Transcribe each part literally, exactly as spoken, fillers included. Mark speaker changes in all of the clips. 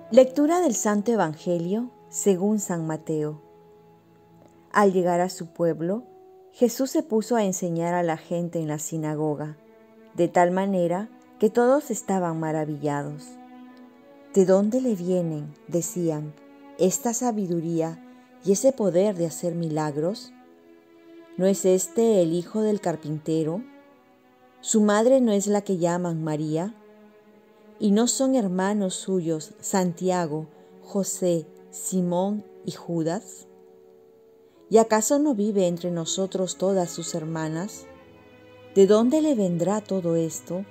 Speaker 1: Lectura del Santo Evangelio según San Mateo. Al llegar a su pueblo, Jesús se puso a enseñar a la gente en la sinagoga, de tal manera que todos estaban maravillados. ¿De dónde le vienen, decían, esta sabiduría y ese poder de hacer milagros? ¿No es este el hijo del carpintero? ¿Su madre no es la que llaman María? ¿Y no son hermanos suyos Santiago, José, Simón y Judas? ¿Y acaso no vive entre nosotros todas sus hermanas? ¿De dónde le vendrá todo esto?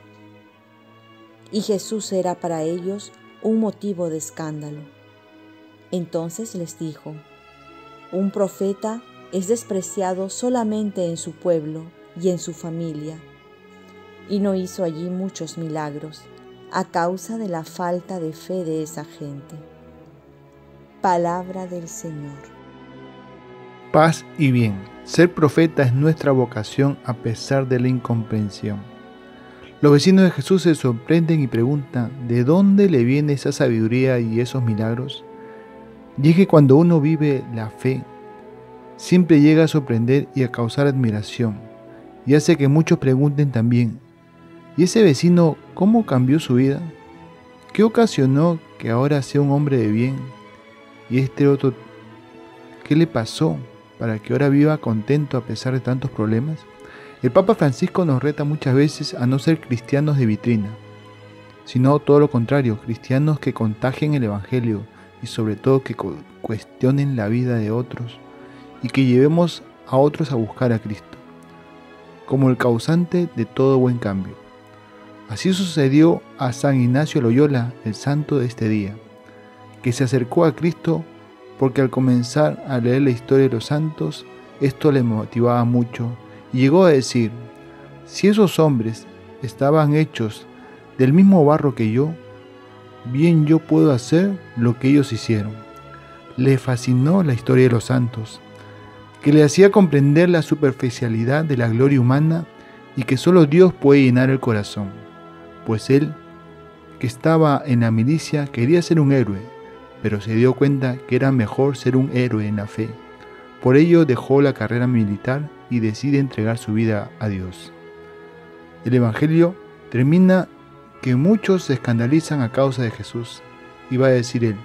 Speaker 1: Y Jesús era para ellos un motivo de escándalo. Entonces les dijo: un profeta es despreciado solamente en su pueblo y en su familia. Y no hizo allí muchos milagros, a causa de la falta de fe de esa gente. Palabra del Señor.
Speaker 2: Paz y bien. Ser profeta es nuestra vocación a pesar de la incomprensión. Los vecinos de Jesús se sorprenden y preguntan ¿de dónde le viene esa sabiduría y esos milagros? Y es que cuando uno vive la fe, siempre llega a sorprender y a causar admiración, y hace que muchos pregunten también: ¿y ese vecino cómo cambió su vida? ¿Qué ocasionó que ahora sea un hombre de bien? ¿Y este otro qué le pasó para que ahora viva contento a pesar de tantos problemas? El Papa Francisco nos reta muchas veces a no ser cristianos de vitrina, sino todo lo contrario, cristianos que contagien el Evangelio y sobre todo que cuestionen la vida de otros y que llevemos a otros a buscar a Cristo, como el causante de todo buen cambio. Así sucedió a San Ignacio Loyola, el santo de este día, que se acercó a Cristo porque al comenzar a leer la historia de los santos, esto le motivaba mucho y llegó a decir: si esos hombres estaban hechos del mismo barro que yo, bien yo puedo hacer lo que ellos hicieron. Le fascinó la historia de los santos, que le hacía comprender la superficialidad de la gloria humana y que solo Dios puede llenar el corazón. Pues él, que estaba en la milicia, quería ser un héroe, pero se dio cuenta que era mejor ser un héroe en la fe. Por ello dejó la carrera militar y decide entregar su vida a Dios. El Evangelio termina que muchos se escandalizan a causa de Jesús, y va a decir él: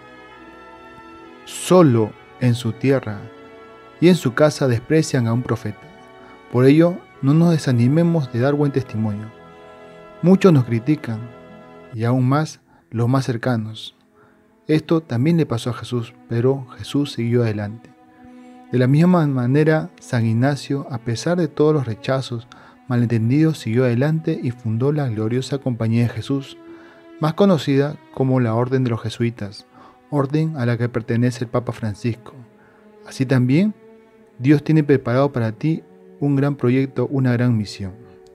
Speaker 2: solo en su tierra y en su casa desprecian a un profeta. Por ello no nos desanimemos de dar buen testimonio. Muchos nos critican, y aún más los más cercanos. Esto también le pasó a Jesús, pero Jesús siguió adelante. De la misma manera, San Ignacio, a pesar de todos los rechazos, malentendidos, siguió adelante y fundó la gloriosa Compañía de Jesús, más conocida como la Orden de los Jesuitas, orden a la que pertenece el Papa Francisco. Así también, Dios tiene preparado para ti un gran proyecto, una gran misión.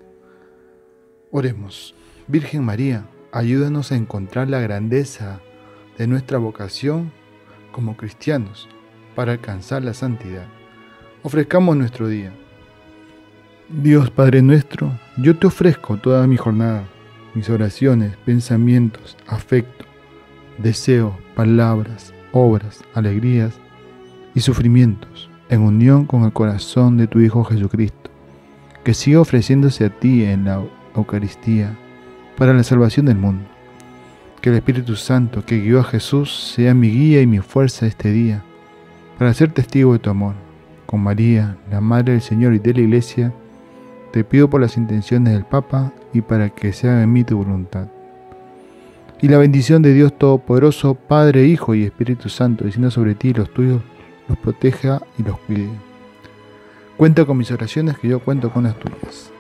Speaker 2: Oremos. Virgen María, ayúdanos a encontrar la grandeza de nuestra vocación como cristianos para alcanzar la santidad. Ofrezcamos nuestro día. Dios Padre nuestro, yo te ofrezco toda mi jornada, mis oraciones, pensamientos, afecto, deseos, palabras, obras, alegrías y sufrimientos, en unión con el corazón de tu Hijo Jesucristo, que siga ofreciéndose a ti en la Eucaristía para la salvación del mundo. Que el Espíritu Santo que guió a Jesús sea mi guía y mi fuerza este día, para ser testigo de tu amor. Con María, la Madre del Señor y de la Iglesia, te pido por las intenciones del Papa y para que se haga en mí tu voluntad. Y la bendición de Dios Todopoderoso, Padre, Hijo y Espíritu Santo, descienda sobre ti y los tuyos, los proteja y los cuide. Cuenta con mis oraciones, que yo cuento con las tuyas.